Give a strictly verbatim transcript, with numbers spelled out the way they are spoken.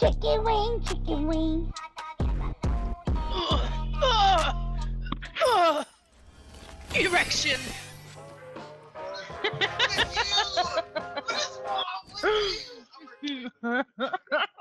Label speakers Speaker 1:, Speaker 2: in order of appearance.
Speaker 1: Chicken wing, chicken wing.
Speaker 2: Erection.
Speaker 3: What is wrong with you?